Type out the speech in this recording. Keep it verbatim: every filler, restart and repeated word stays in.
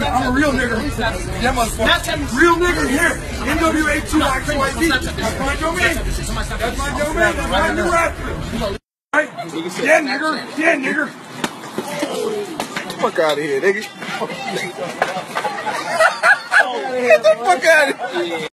I'm a real nigger. Yeah, motherfucker. Real nigger here. N W A two X Y Z. That's my domain. That's my domain. That's my new rapper. Right? Yeah, nigger. Yeah, nigger. Fuck out of here, nigga. Get the fuck out of here.